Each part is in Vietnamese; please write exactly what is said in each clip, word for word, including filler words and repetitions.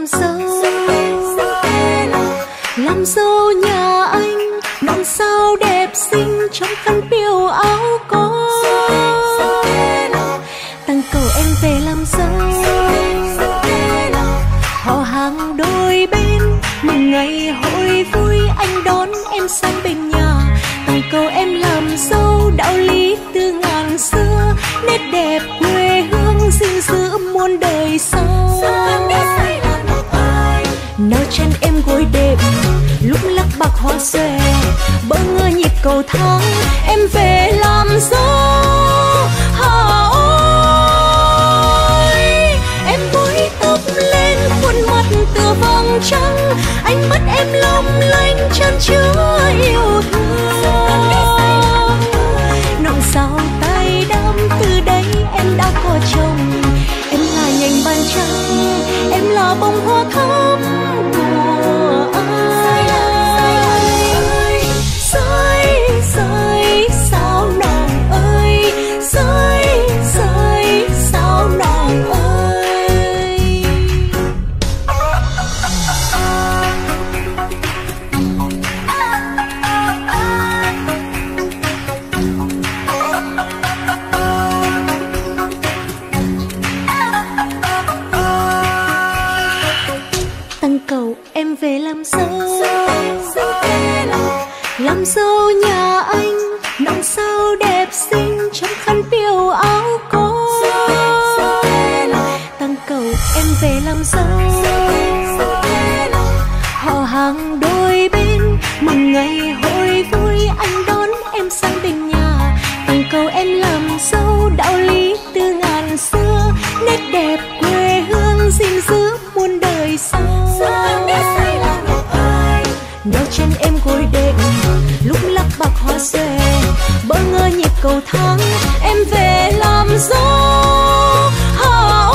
làm dâu, làm dâu nhà anh làm sao đẹp xinh trong khăn piêu áo có. Tăng cầu em về làm dâu, họ hàng đôi bên mừng ngày hội vui, anh đón em sang bên nhà. Tăng cầu em làm dâu đạo lý từ ngàn xưa, nét đẹp quê hương gìn giữ muôn đời sau. Nào chân em gối đệm lúc lắc bạc hoa xòe, bỡ ngỡ nhịp cầu thang em về làm dâu. Hà ơi em búi tóc lên khuôn mặt tựa vàng trắng, ánh mắt em long lanh chan chứa yêu thương. Nòng sao tay đắm từ đây em đã có chồng, em là nhành bàn trắng, em là bông hoa thắm của ai. Rơi rơi sao nàng ơi, rơi rơi sao nàng ơi. Tăng cầu em về làm dâu, làm dâu nhà anh làm sao đẹp xinh trong khăn piêu áo có. Tăng cầu em về làm dâu, họ hàng đôi bên mừng ngày hội vui, anh đón em sang bên nhà. Tăng cầu em làm dâu đạo lý từ ngàn xưa, nét đẹp quê hương gìn giữ muôn đời sau. Nào chân em gối đệm lúc lắc bạc hoa xòe, bỡ ngỡ nhịp cầu thang em về làm dâu. Hà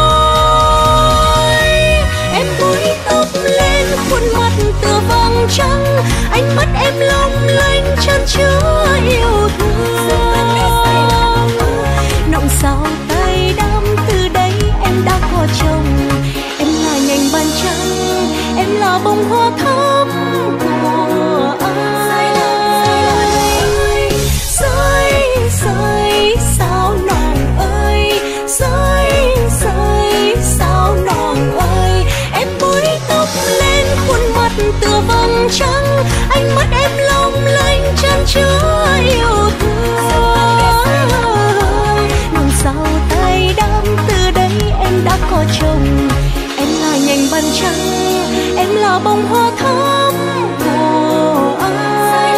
ơi em búi tóc lên khuôn mặt tựa vàng trắng, ánh mắt em long lanh chan chứa yêu thương. Nòng sao tay đắm từ đây em đã có chồng, em là nhành bàn trắng, em là bông hoa thắm của ai. Rơi rơi sao nàng ơi, rơi rơi sao nàng ơi. Em búi tóc lên khuôn mặt tựa vàng trắng, ánh mắt em long lanh chan chứa yêu thương. Nòng sao tay đắm từ đây em đã có chồng, em là nhành bàn trắng, em là bông hoa thắm của ai.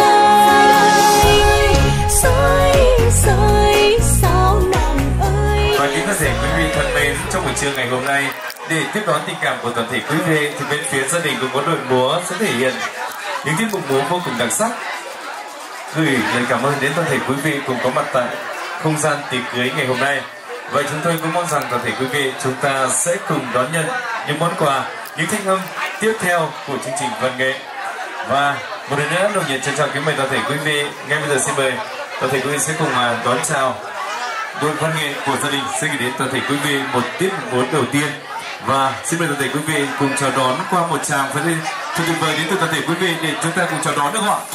Rơi rơi sao nàng ơi. Và kính thưa quý vị thân mến, trong buổi trưa ngày hôm nay, để tiếp đón tình cảm của toàn thể quý vị, thì bên phía gia đình cũng có đội múa sẽ thể hiện những tiết mục múa vô cùng đặc sắc, gửi lời cảm ơn đến toàn thể quý vị cùng có mặt tại không gian tiệc cưới ngày hôm nay. Vậy chúng tôi cũng mong rằng toàn thể quý vị chúng ta sẽ cùng đón nhận những món quà, những thanh âm tiếp theo của chương trình văn nghệ. Và một lần nữa nồng nhiệt trân trọng kính mời toàn thể quý vị, ngay bây giờ xin mời toàn thể quý vị sẽ cùng đón chào đội văn nghệ của gia đình sẽ gửi đến toàn thể quý vị một tiết múa đầu tiên. Và xin mời toàn thể quý vị cùng chào đón qua một tràng pháo tay thật tuyệt vời đến từ toàn thể quý vị để chúng ta cùng chào đón được không ạ?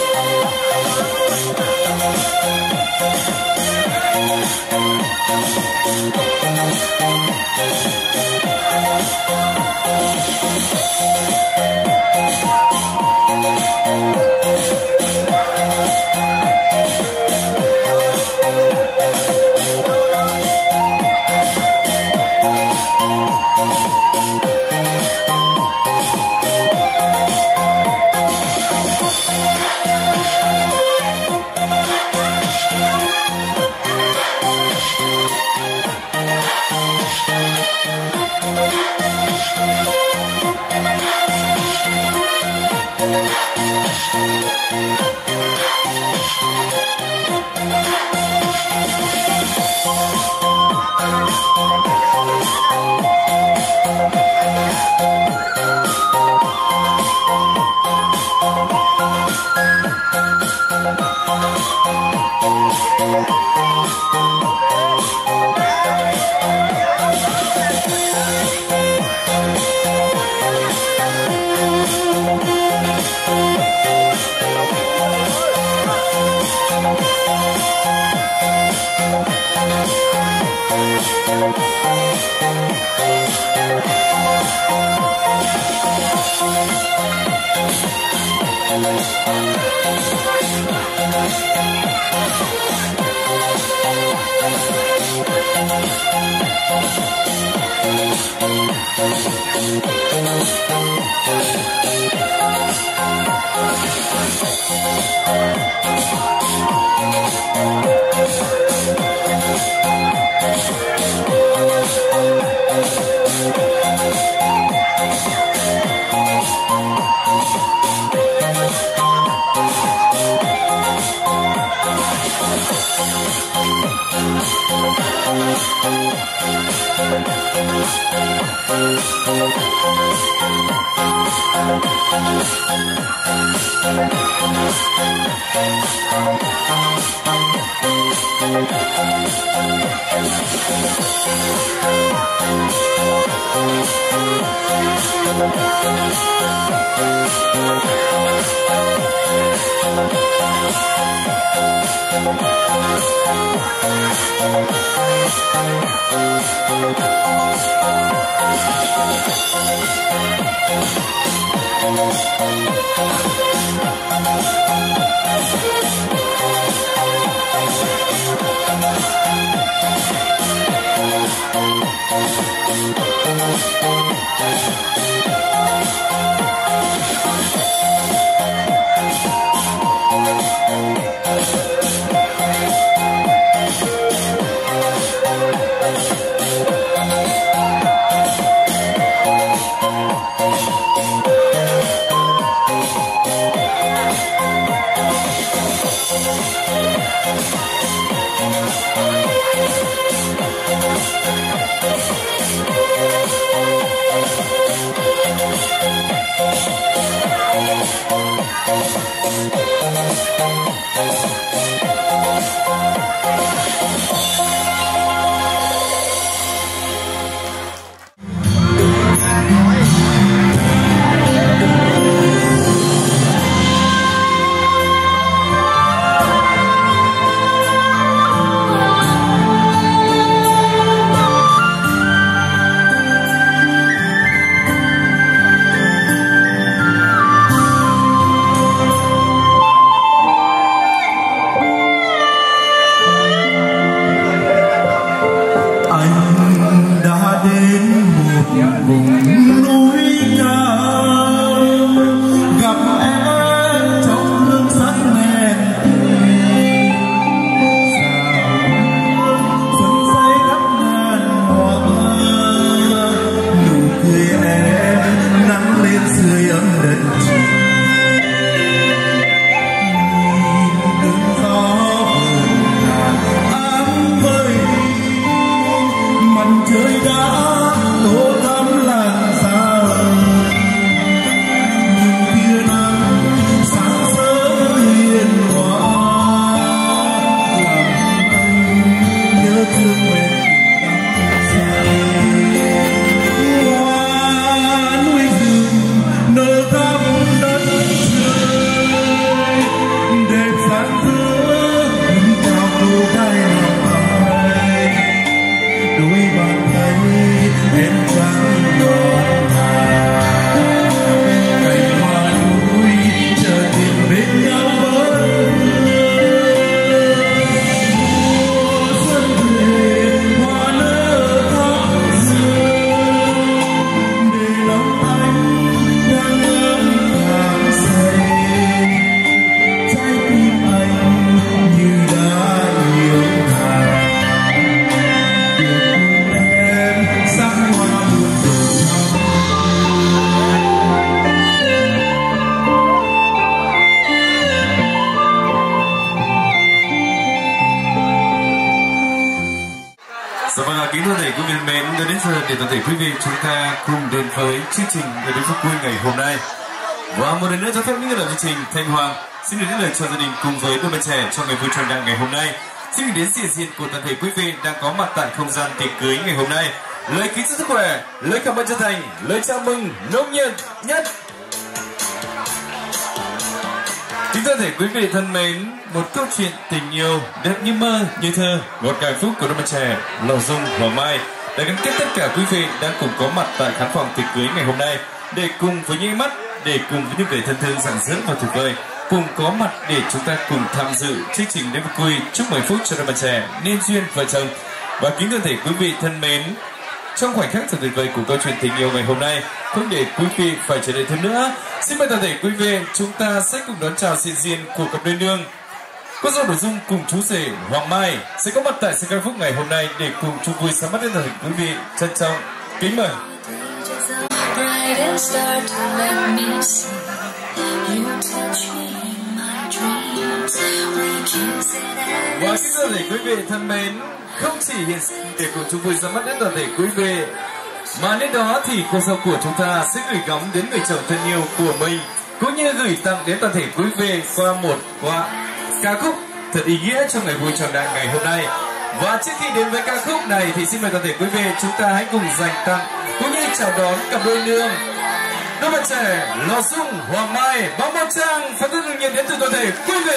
Thank you. đã đến giờ để toàn thể quý vị chúng ta cùng đến với chương trình Ngày Đêm Phúc Vui ngày hôm nay. Và một lần nữa cho phép những người làm chương trình Thanh Hoàng xin được đến lời chào gia đình cùng với đôi bạn trẻ trong ngày vui tròn đặng ngày hôm nay. Xin gửi đến sự hiện diện của toàn thể quý vị đang có mặt tại không gian tiệc cưới ngày hôm nay. Lời kính chúc sức khỏe, lời cảm ơn chân thành, lời chào mừng nồng nhiệt nhất. Kính toàn thể quý vị thân mến, một câu chuyện tình yêu đẹp như mơ như thơ, một ca khúc của đôi bạn trẻ Lầu Dung Hoàng Mai đã gắn kết tất cả quý vị đang cùng có mặt tại khán phòng tiệc cưới ngày hôm nay để cùng với những mắt, để cùng với những người thân thương rạng rỡ và tuyệt vời cùng có mặt để chúng ta cùng tham dự chương trình đêm vui chúc mừng phúc cho đôi bạn trẻ nên duyên vợ chồng. Và kính toàn thể quý vị thân mến, trong khoảnh khắc thật tuyệt vời của câu chuyện tình yêu ngày hôm nay, không để quý vị phải chờ đợi thêm nữa, xin mời toàn thể quý vị chúng ta sẽ cùng đón chào sự diện của cặp đôi nương cô dâu Lầu Dung cùng chú rể Hoàng Mai sẽ có mặt tại sân ca khúc ngày hôm nay để cùng chung vui sáng mắt đến toàn thể quý vị. Trân trọng kính mời. Và kính toàn thể quý vị thân mến, không chỉ hiện để cùng chung vui sáng mắt đến toàn thể quý vị, mà đến đó thì cô dâu của chúng ta sẽ gửi gắm đến người chồng thân yêu của mình, cũng như gửi tặng đến toàn thể quý vị qua một qua ca khúc thật ý nghĩa trong ngày vui tròn đặng ngày hôm nay. Và trước khi đến với ca khúc này thì xin mời toàn thể quý vị chúng ta hãy cùng dành tặng cũng như chào đón cặp đôi nương đôi bạn trẻ Lầu Dung Hoàng Mai bằng một tràng pháo tay nồng nhiệt đến từ toàn thể quý vị.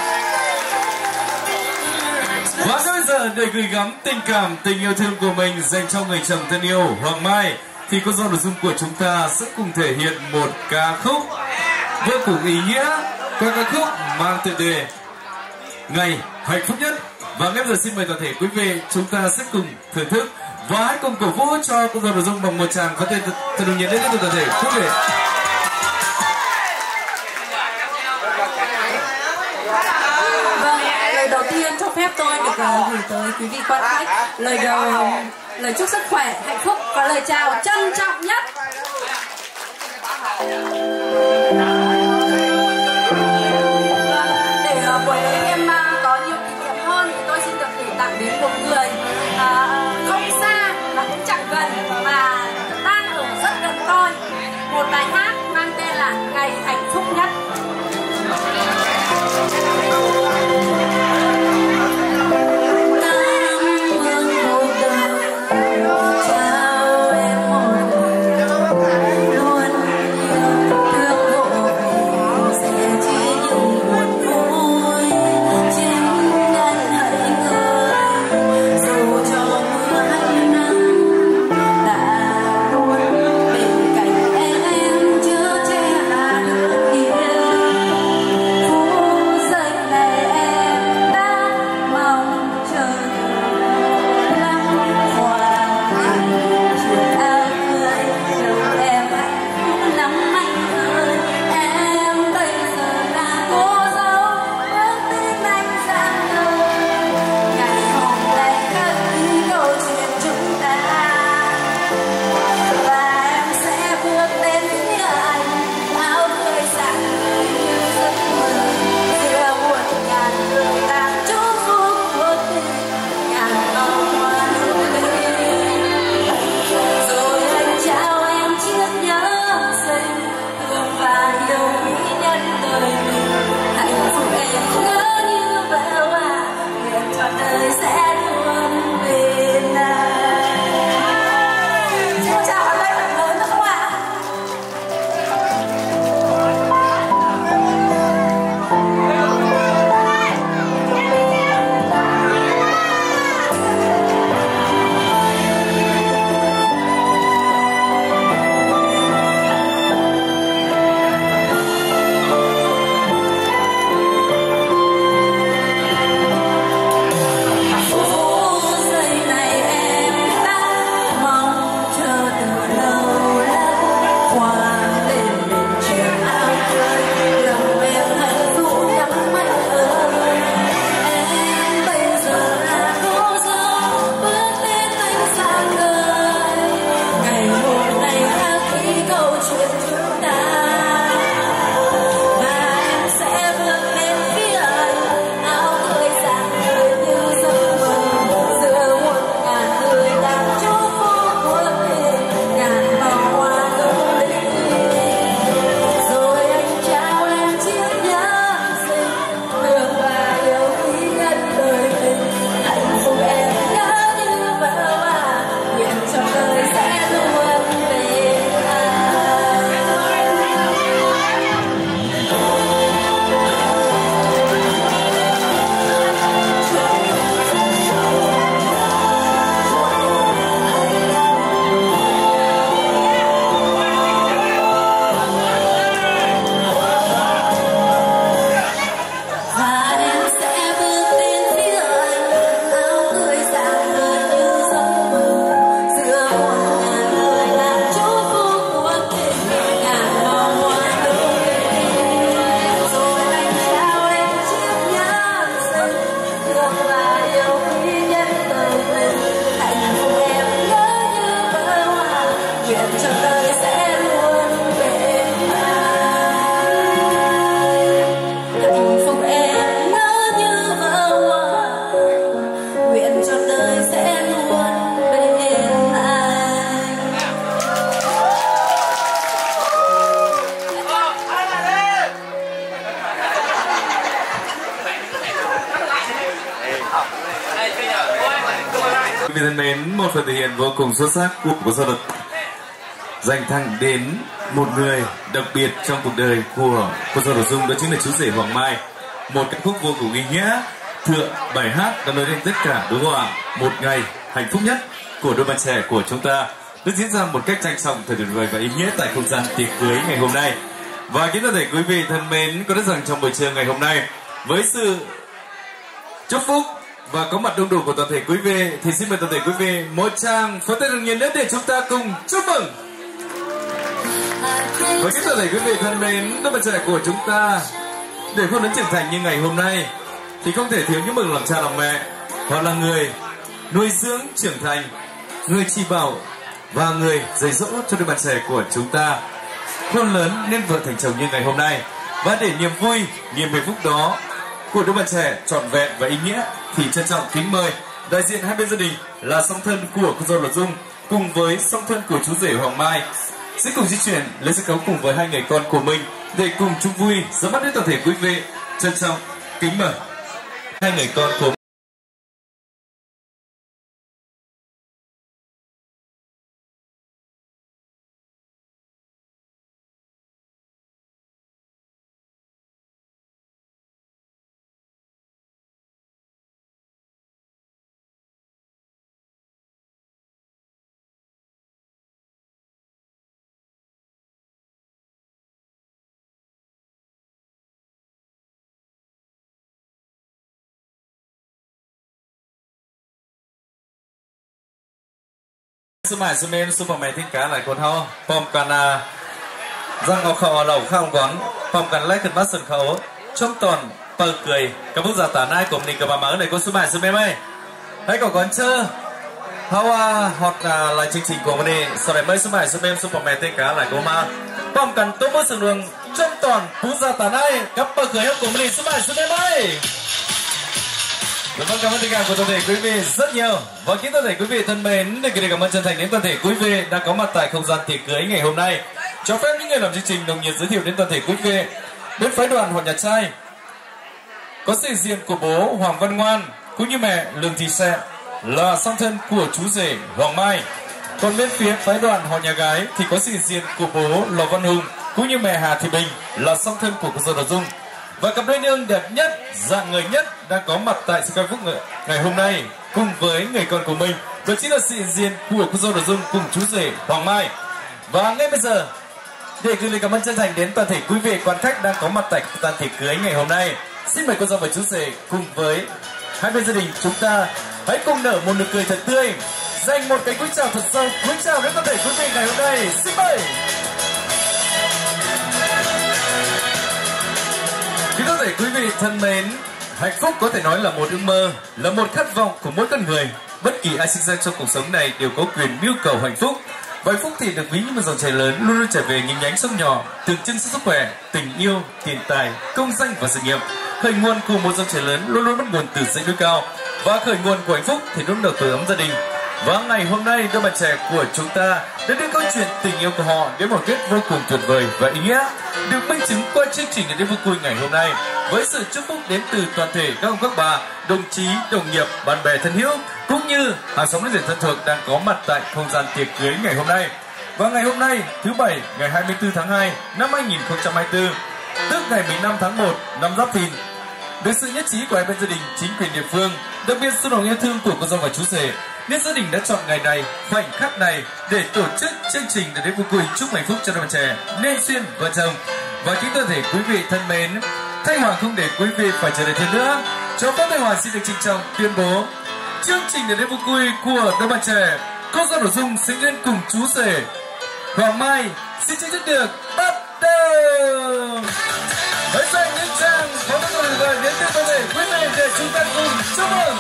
Và bây giờ để gửi gắm tình cảm, tình yêu thương của mình dành cho người chồng thân yêu Hoàng Mai thì cô dâu Lầu Dung của chúng ta sẽ cùng thể hiện một ca khúc vô cùng ý nghĩa qua ca khúc mang tựa đề Ngày Hạnh Phúc Nhất. Và ngay giờ xin mời toàn thể quý vị chúng ta sẽ cùng thưởng thức và hãy cùng cổ vũ cho cô dâu Lầu Dung bằng một tràng pháo tay thật nồng nhiệt đến từ toàn thể quý vị. Lời đầu tiên cho phép tôi được uh, gửi tới quý vị quan khách lời đầu lời chúc sức khỏe, hạnh phúc và lời chào trân trọng nhất. Để uh, buổi lễ em uh, có nhiều kỷ niệm hơn thì tôi xin được gửi tặng đến một người uh, không xa và cũng chẳng gần mà đang ở rất gần tôi, một bài hát mang tên là Ngày Hạnh Phúc Nhất. Chào em một lần luôn yêu thương vị thân mến, một phần thể hiện vô cùng xuất sắc của cô Sơn được dành thẳng đến một người đặc biệt trong cuộc đời của cô Sơn Đổ Dung, đó chính là chú rể Hoàng Mai. Một ca khúc vô cùng ý nghĩa, tựa bài hát đã nói đến tất cả, đúng không ạ? Một ngày hạnh phúc nhất của đôi bạn trẻ của chúng ta được diễn ra một cách trang trọng, thật tuyệt vời và ý nghĩa tại không gian tiệc cưới ngày hôm nay. Và kính toàn thể quý vị thân mến, có biết rằng trong buổi trưa ngày hôm nay, với sự chúc phúc và có mặt đông đủ của toàn thể quý vị, thì xin mời toàn thể quý vị một tràng pháo tay nồng nhiệt nữa để chúng ta cùng chúc mừng. Và kính toàn thể quý vị thân mến, đôi bạn trẻ của chúng ta để khôn lớn trưởng thành như ngày hôm nay thì không thể thiếu những bậc làm cha làm mẹ, hoặc là người nuôi dưỡng trưởng thành, người chỉ bảo và người dạy dỗ cho đôi bạn trẻ của chúng ta khôn lớn nên vợ thành chồng như ngày hôm nay. Và để niềm vui, niềm hạnh phúc đó của đôi bạn trẻ trọn vẹn và ý nghĩa thì trân trọng kính mời đại diện hai bên gia đình là song thân của cô dâu Luật Dung cùng với song thân của chú rể Hoàng Mai sẽ cùng di chuyển lên sân khấu cùng với hai người con của mình để cùng chung vui ra mắt đến toàn thể quý vị. Trân trọng kính mời hai người con củaสมัยสมัยซูเปอร์แมนทิ้งการหลายคนเขาพร้อมกันอ่ะร่างเอาเขาเอาเหล่าข้าวหวังพร้อมกันไล่ขึ้นมาส่วนเขาช่วงตอนเปิดเกยกับผู้จัดตาหน้ากลมนี่กับมาหมาไหนก็สมัยสมัยไหมให้ก่อนก่อนเชื่อเพราะว่าฮอตอะไรจริงๆกว่าวันนี้สมัยไม่สมัยสมัยซูเปอร์แมนทิ้งการหลายคนมาพร้อมกันตัวผู้สื่อเรื่องช่วงตอนผู้จัดตาหน้ากับเปิดเกยให้กลมนี่สมัยสมัยไหมCảm ơn cảm ơn tất cả của toàn thể quý vị rất nhiều. Và kính toàn thể quý vị thân mến, để gửi cảm ơn chân thành đến toàn thể quý vị đã có mặt tại không gian tiệc cưới ngày hôm nay. Cho phép những người làm chương trình nồng nhiệt giới thiệu đến toàn thể quý vị đến phái đoàn họ nhà trai có sự hiện diện của bố Hoàng Văn Ngoan cũng như mẹ Lương Thị Sẹ là song thân của chú rể Hoàng Mai. Còn bên phía phái đoàn họ nhà gái thì có sự hiện diện của bố Lò Văn Hùng cũng như mẹ Hà Thị Bình là song thân của cô dâu Đào Dung. Và cặp đôi nương đẹp nhất, dạng người nhất đang có mặt tại sự ca phúc ngày hôm nay cùng với người con của mình, đó chính là sự hiện diện của cô dâu Đào Dung cùng chú rể Hoàng Mai. Và ngay bây giờ, để gửi lời cảm ơn chân thành đến toàn thể quý vị quan khách đang có mặt tại toàn tiệc cưới ngày hôm nay, xin mời cô dâu và chú rể cùng với hai bên gia đình chúng ta hãy cùng nở một nụ cười thật tươi, dành một cái cúi chào thật sâu, cúi chào đến toàn thể quý vị ngày hôm nay. Xin mời. Kính thưa quý vị thân mến, hạnh phúc có thể nói là một ước mơ, là một khát vọng của mỗi con người. Bất kỳ ai sinh ra trong cuộc sống này đều có quyền mưu cầu hạnh phúc. Và hạnh phúc thì được ví như một dòng chảy lớn luôn luôn chảy về những nhánh sông nhỏ, tượng trưng cho sức khỏe, tình yêu, tiền tài, công danh và sự nghiệp. Khởi nguồn của một dòng chảy lớn luôn luôn bắt nguồn từ dãy núi cao, và khởi nguồn của hạnh phúc thì luôn đầu từ ấm gia đình. Và ngày hôm nay đôi bạn trẻ của chúng ta đã đưa câu chuyện tình yêu của họ đến một kết vô cùng tuyệt vời và ý nghĩa, được minh chứng qua chương trình đến vui vui ngày hôm nay với sự chúc phúc đến từ toàn thể các ông các bà, đồng chí, đồng nghiệp, bạn bè thân hữu cũng như hàng xóm láng giềng thân thuộc đang có mặt tại không gian tiệc cưới ngày hôm nay. Và ngày hôm nay thứ bảy ngày hai mươi tư tháng hai năm hai nghìn không trăm hai mươi tư, tức ngày mười lăm tháng một năm Giáp Thìn, được sự nhất trí của hai bên gia đình, chính quyền địa phương, đặc biệt sự lòng yêu thương của cô dâu và chú rể, nên gia đình đã chọn ngày này, khoảnh khắc này để tổ chức chương trình để đến vui vui chúc hạnh phúc cho đôi bạn trẻ nên duyên vợ chồng. Và kính toàn thể quý vị thân mến, Thanh Hoàng không để quý vị phải chờ đợi thêm nữa, cho phép Thanh Hoàng xin được trịnh trọng tuyên bố chương trình để đến vui vui của đôi bạn trẻ cô dâu Đào Dung sinh lên cùng chú rể Hoàng Mai xin chính thức được bắt đầu. Hãy dành những trang pháo tay tuyệt vời đến từ toàn thể quý vị để chúng ta cùng chúc mừng.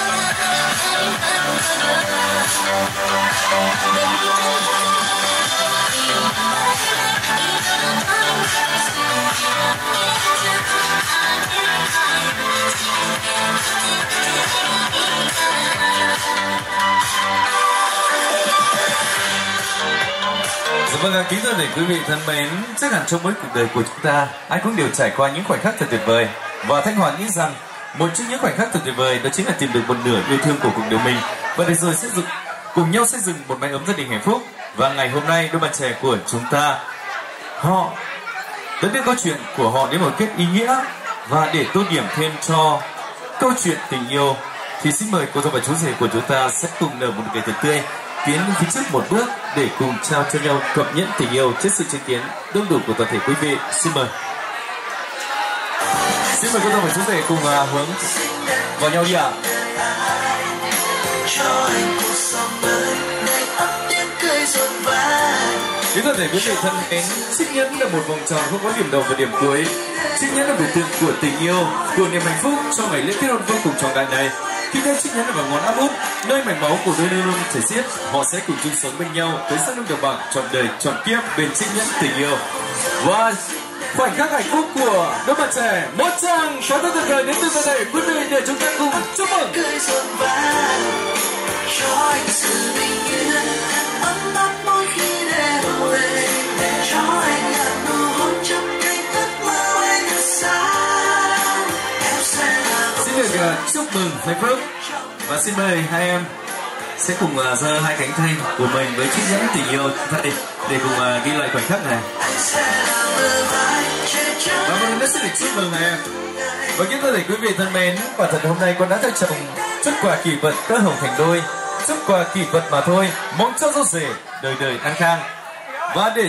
Vâng, kính thưa để quý vị thân mến, chắc hẳn trong mỗi cuộc đời của chúng ta, ai cũng đều trải qua những khoảnh khắc thật tuyệt vời. Và Thanh Hoàng nghĩ rằng một trong những khoảnh khắc thật tuyệt vời đó chính là tìm được một nửa yêu thương của cuộc đời mình. Và để rồi xây dựng cùng nhau xây dựng một mái ấm gia đình hạnh phúc. Và ngày hôm nay đôi bạn trẻ của chúng ta họ đã biết câu chuyện của họ đến một kết ý nghĩa. Và để tô điểm thêm cho câu chuyện tình yêu thì xin mời cô dâu và chú rể của chúng ta sẽ cùng nở một nụ cười thật tươi, tiến lên phía trước một bước để cùng trao cho nhau cập nhẫn tình yêu trước sự chứng kiến đông đủ của toàn thể quý vị. Xin mời. Xin mời cô dâu và chú rể cùng uh, hướng vào nhau đi ạ. Kính toàn thể quý vị thân mến, chiếc nhẫn là một vòng tròn không có điểm đầu và điểm cuối. Chiếc nhẫn là biểu tượng của tình yêu, của niềm hạnh phúc cho ngày lễ kết hôn vô cùng trọng đại này. Khi đeo chiếc nhẫn vào ngón áp út, nơi mạch máu của đôi luôn luôn chảy xiết, họ sẽ cùng chung sống bên nhau tới sát nông đồng bằng trọn đời trọn kiếp bên chiếc nhẫn tình yêu. Và khoảnh khắc hạnh phúc của đôi bạn trẻ, một tràng pháo tay tuyệt vời đến từ toàn thể quý vị để chúng ta cùng chúc mừng. Xin được uh, chúc mừng hạnh phúc và xin mời hai em sẽ cùng uh, giơ hai cánh tay của mình với chiếc nhẫn tình yêu đây để cùng uh, ghi lại khoảnh khắc này. Và một lần nữa xin được chúc mừng hai em. Và kính thưa quý vị thân mến, quả thật hôm nay con đã cho chồng chút quà kỷ vật tơ hồng thành đôi, chút quà kỷ vật mà thôi, mong cho dâu rể đời đời an khang. Và để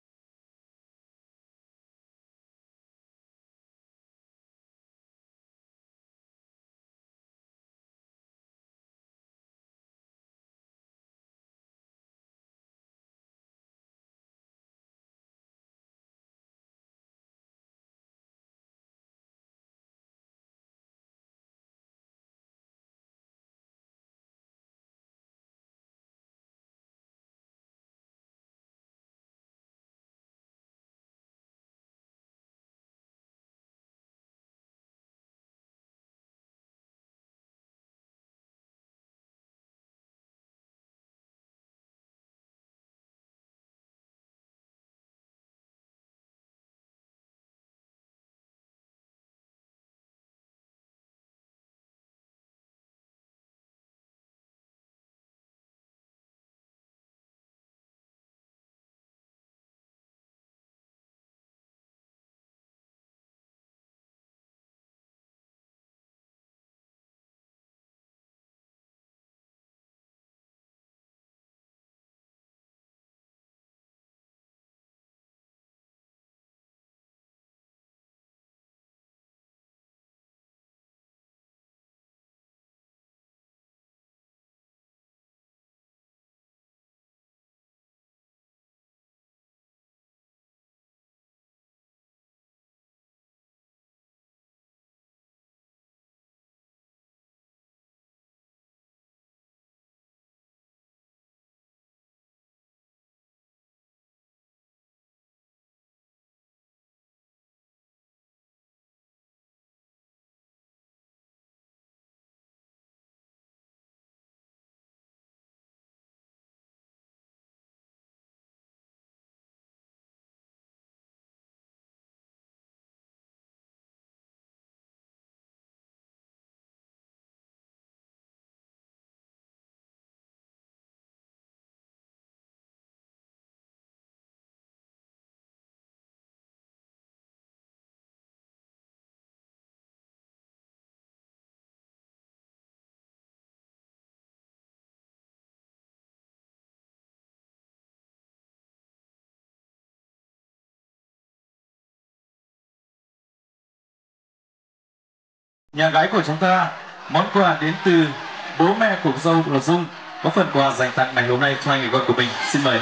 nhà gái của chúng ta, món quà đến từ bố mẹ của dâu là Dung, có phần quà dành tặng ngày hôm nay cho hai người con của mình. Xin mời.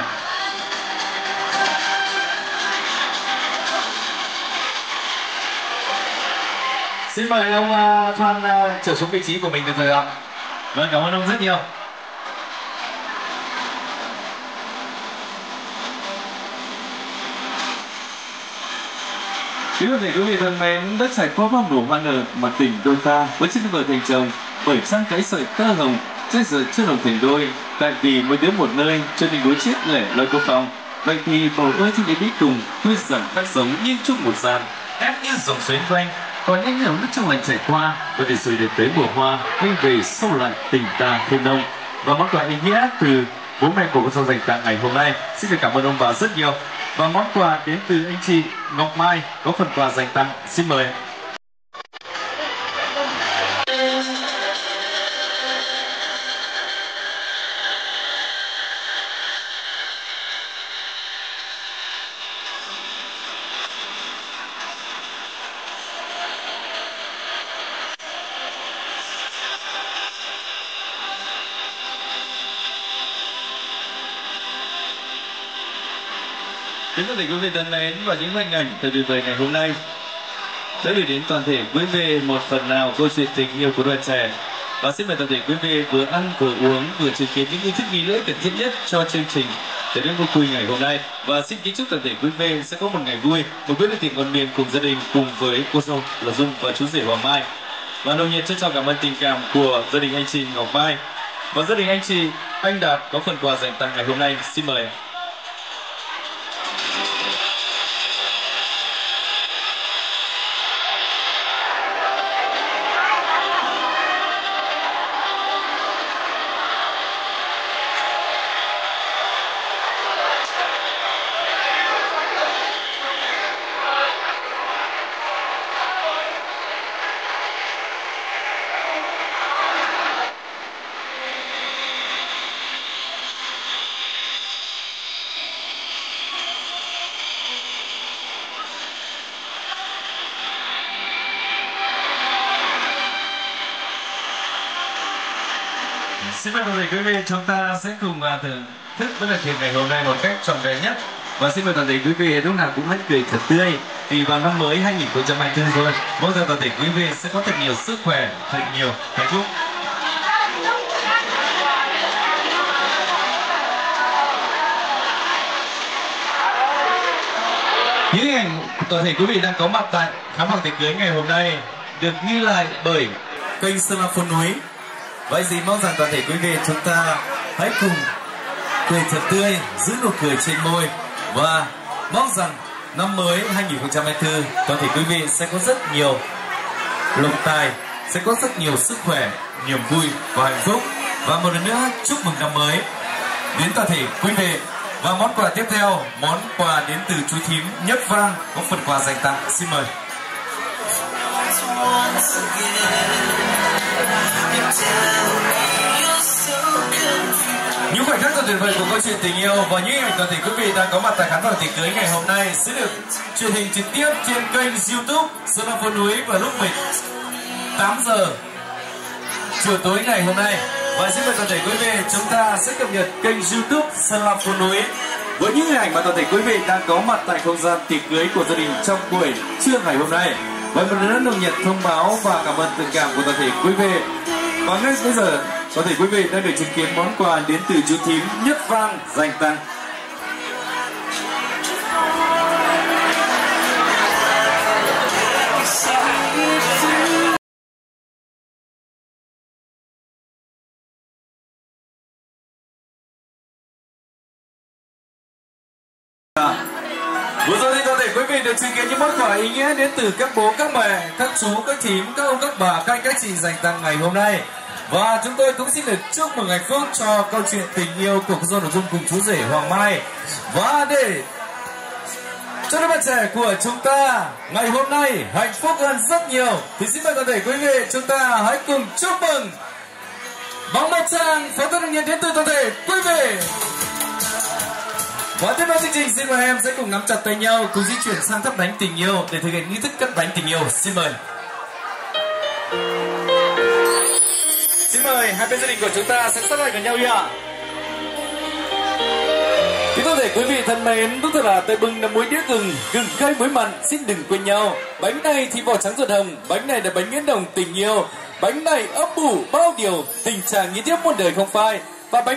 Xin mời ông uh, Thoan uh, trở xuống vị trí của mình được rồi ạ. Vâng, cảm ơn ông rất nhiều. Kính thưa quý vị thân mến, đất trải qua bao nổ hoa nở mà tình đôi ta với chiếc vợ thành chồng bởi sang cái sợi tơ hồng trên giờ chưa đồng thành đôi. Tại vì mỗi đứa một nơi cho nên đối chiếc lẻ loi cô phòng. Vậy thì bầu ơi trên đến đi cùng hơi rằng khác sống như chung một gian ép như dòng xoáy quanh. Còn anh hiểu nước trong lành chảy qua và để rồi để tới mùa hoa anh về sâu lại tình ta thêm nông. và món quà ý nghĩa từ bố mẹ của cô dâu dành tặng ngày hôm nay. Xin được cảm ơn ông bà rất nhiều. Và món quà đến từ anh chị Ngọc Mai có phần quà dành tặng. Xin mời. Kính thưa quý vị thân mến, và những hình ảnh từ tuyệt vời ngày hôm nay đã gửi đến toàn thể quý vị một phần nào câu chuyện tình yêu của đoàn trẻ. Và xin mời toàn thể quý vị vừa ăn vừa uống vừa chứng kiến những nghi thức nghi lễ cần thiết nhất cho chương trình Tết đến vô quy ngày hôm nay. Và xin kính chúc toàn thể quý vị sẽ có một ngày vui, một bữa tiệc ngon miệng cùng gia đình, cùng với cô dâu là Dung và chú rể Hoàng Mai. Và nồng nhiệt trân trọng cảm ơn tình cảm của gia đình anh chị Ngọc Mai và gia đình anh chị Anh Đạt có phần quà dành tặng ngày hôm nay. Xin mời. Xin mời toàn thể quý vị, chúng ta sẽ cùng thưởng thức bữa tiệc ngày hôm nay một cách trọn vẹn nhất. Và xin mời toàn thể quý vị lúc nào cũng hãy cười thật tươi vì vào năm mới hai nghìn không trăm hai mươi tư rồi. Mong rằng toàn thể quý vị sẽ có thật nhiều sức khỏe, thật nhiều hạnh phúc. Những hình ảnh toàn thể quý vị đang có mặt tại khám phòng tiệc cưới ngày hôm nay được ghi lại bởi kênh Sơn La Phố Núi. Vậy gì mong rằng toàn thể quý vị chúng ta hãy cùng cười thật tươi, giữ nụ cười trên môi và mong rằng năm mới hai nghìn không trăm hai mươi tư toàn thể quý vị sẽ có rất nhiều lộc tài, sẽ có rất nhiều sức khỏe, niềm vui và hạnh phúc. Và một lần nữa chúc mừng năm mới đến toàn thể quý vị. Và món quà tiếp theo, món quà đến từ chú thím Nhất Vang có phần quà dành tặng. Xin mời. Những khoảnh khắc thật tuyệt vời của câu chuyện tình yêu và những hình ảnh toàn thể quý vị đang có mặt tại khán phòng tiệc cưới ngày hôm nay sẽ được truyền hình trực tiếp trên kênh YouTube Sơn La Phố Núi vào lúc mười tám giờ chiều tối ngày hôm nay. Và xin mời toàn thể quý vị chúng ta sẽ cập nhật kênh YouTube Sơn La Phố Núi với những hình ảnh mà toàn thể quý vị đang có mặt tại không gian tiệc cưới của gia đình trong buổi trưa ngày hôm nay. Và một lần nữa nồng nhiệt thông báo và cảm ơn tình cảm của toàn thể quý vị. Và ngay bây giờ toàn thể quý vị đang được chứng kiến món quà đến từ chú thím Nhất Vang dành tặng. Vừa rồi thì toàn thể quý vị được chứng kiến những món quà ý nghĩa đến từ các bố, các mẹ, các chú, các thím, các ông, các bà, các anh, các chị dành tặng ngày hôm nay. Và chúng tôi cũng xin được chúc mừng hạnh phúc cho câu chuyện tình yêu của cô dâu Nội Dung cùng chú rể Hoàng Mai. Và để cho đôi bạn trẻ của chúng ta ngày hôm nay hạnh phúc hơn rất nhiều thì xin mời toàn thể quý vị chúng ta hãy cùng chúc mừng bằng một tràng pháo tay nồng nhiệt đến từ toàn thể quý vị. Và tiếp theo chương trình xin mời em sẽ cùng nắm chặt tay nhau cùng di chuyển sang thắp bánh tình yêu để thực hiện nghi thức cắt bánh tình yêu. Xin mời. Xin mời hai bên gia đình của chúng ta sẽ sát lại gần nhau đi ạ. Kính toàn thể quý vị thân mến, lúc thật là tay bưng là muối đĩa gừng, gừng cay muối mặn, xin đừng quên nhau. Bánh này thì vỏ trắng ruột hồng, bánh này là bánh nghiến đồng tình yêu, bánh này ấp ủ bao điều, tình trạng nghĩa tiếp muôn đời không phai. Và bánh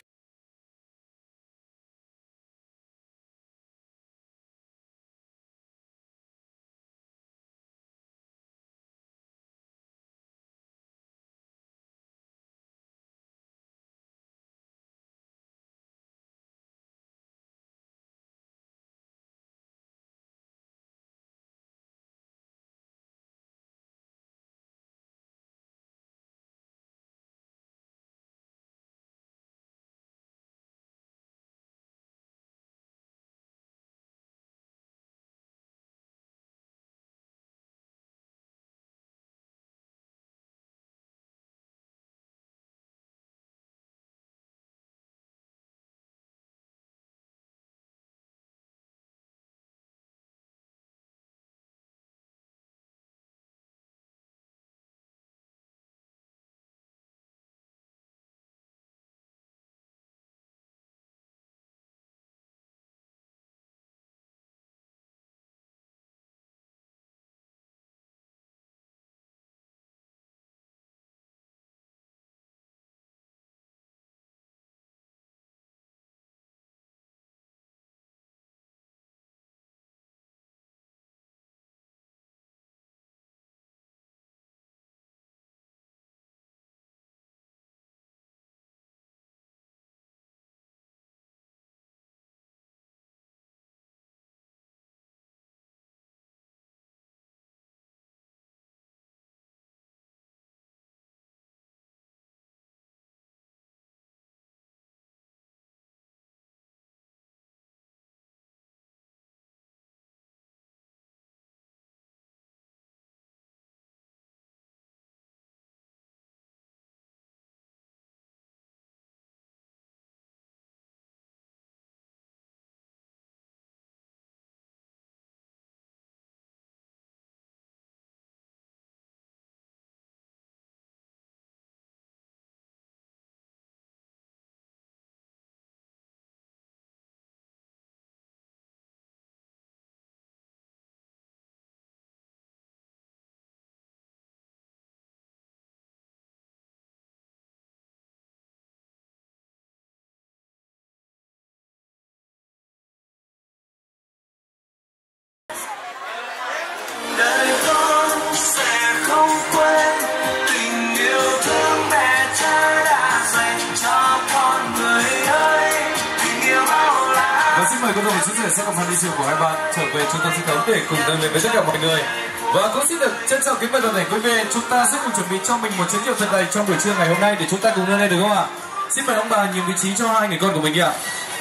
rồi một chút nữa sẽ cùng hai mươi triệu của hai bạn trở về trung tâm sân khấu để cùng đồng lên với tất cả mọi người. Và cũng xin được trân trọng kính mời toàn thể quý vị, chúng ta sẽ cùng chuẩn bị cho mình một chén rượu thật đầy trong buổi trưa ngày hôm nay để chúng ta cùng lên đây được không ạ? Xin mời ông bà nhường vị trí cho hai người con của mình ạ.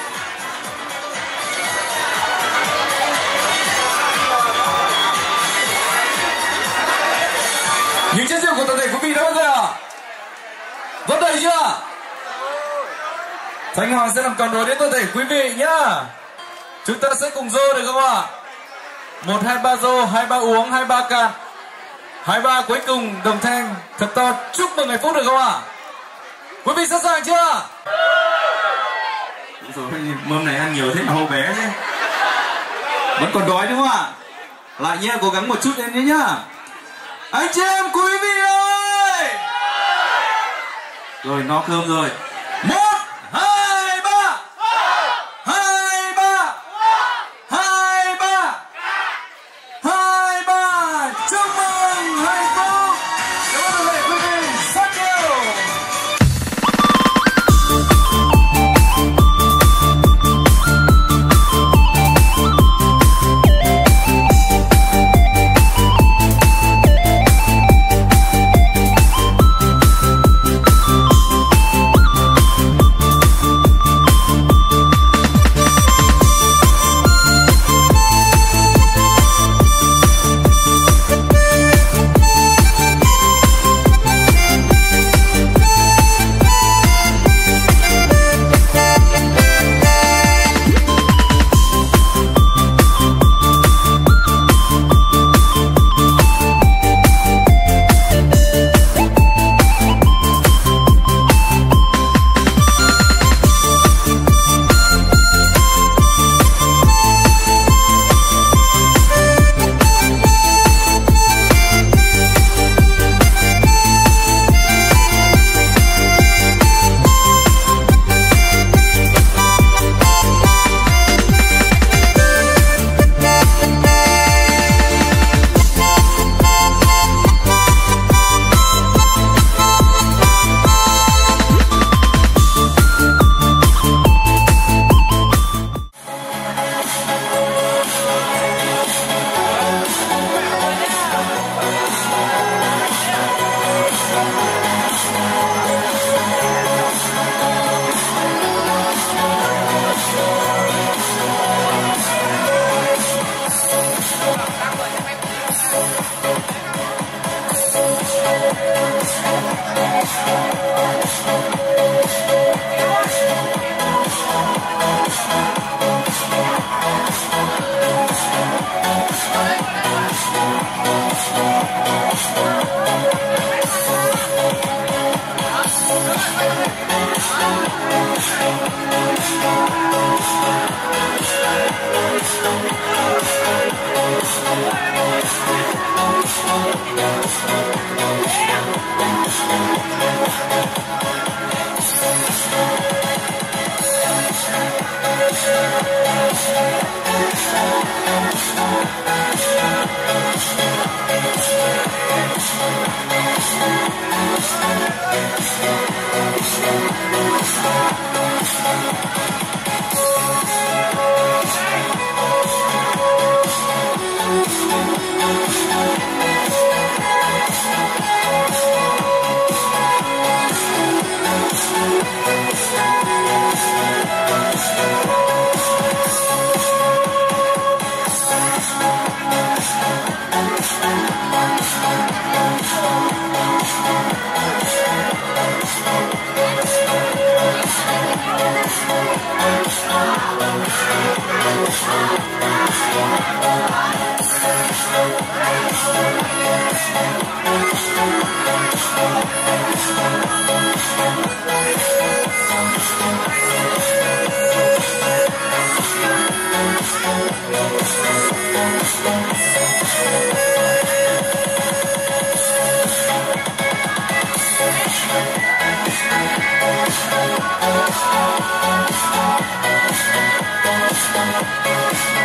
Những chén rượu của toàn thể quý vị đã rồi ạ? Vẫn đầy chưa? Thanh Hoàng sẽ làm cầu nối đến toàn thể quý vị nhá. Chúng ta sẽ cùng rô được không ạ? Một hai ba rô, hai ba uống, hai ba cạn, hai ba cuối cùng đồng thanh thật to chúc mừng ngày phúc được không ạ? Quý vị sẵn sàng chưa? Rồi mâm này ăn nhiều thế mà hô bé thế. Vẫn còn đói đúng không ạ? Lại nhé, cố gắng một chút em nhé nhá. Anh chị em quý vị ơi! Rồi no cơm rồi. Một hai ba hai ba hai ba hai ba chúc mừng hạnh phúc. Cảm ơn quý vị, thank you.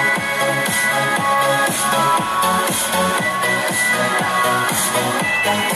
Thank you.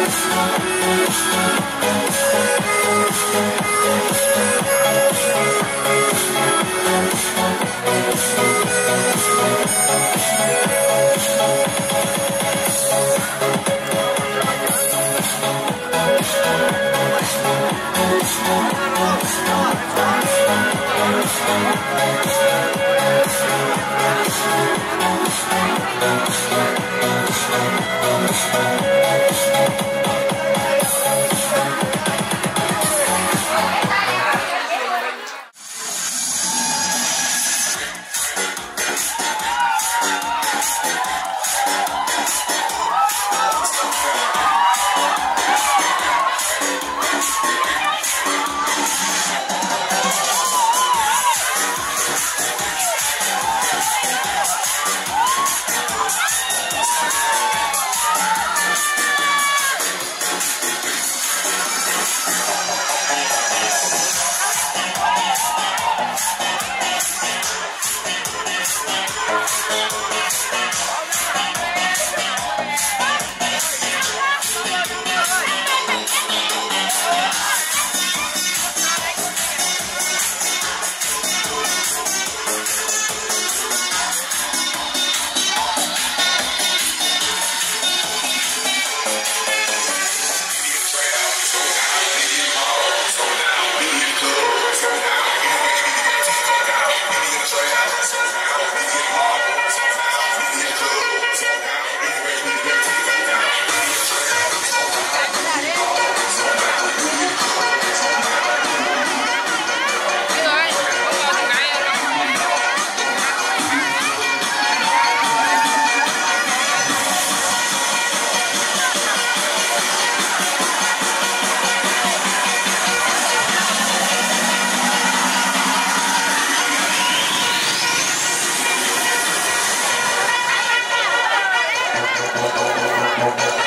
Thank you.